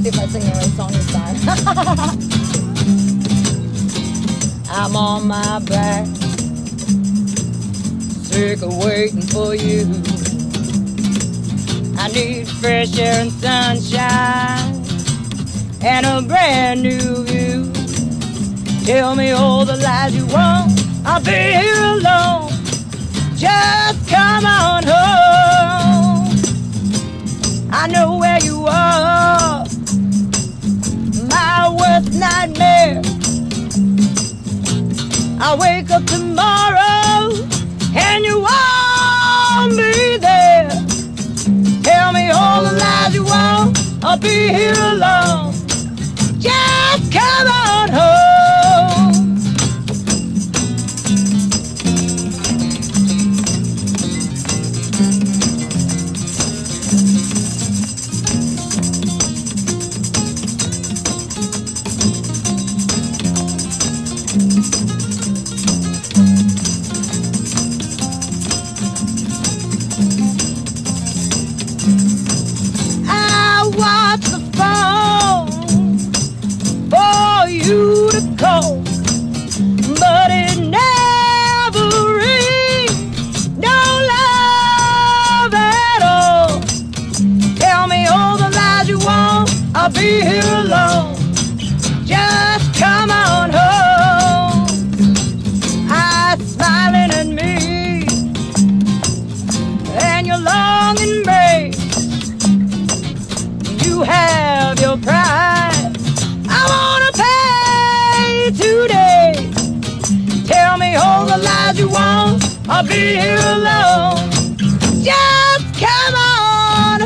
see if I sing the right song this time. I'm on my back, sick of waiting for you. I need fresh air and sunshine and a brand new view. Tell me all the lies you want, I'll be here alone. Just come on home. I know where you are, my worst nightmare. I'll wake up tomorrow and you won't be there. Tell me all the lies you want, I'll be here alone. Just come on home. You to call, but it never rings. No love at all. Tell me all the lies you want, I'll be here alone. Just come on home. Eyes smiling at me and your long embrace. You have your pride, today. Tell me all the lies you want, I'll be here alone. Just come on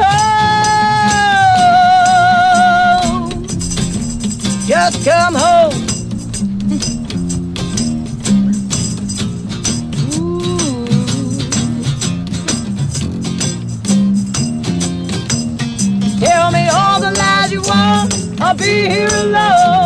home. Just come home. Ooh. Tell me all the lies you want, I'll be here alone.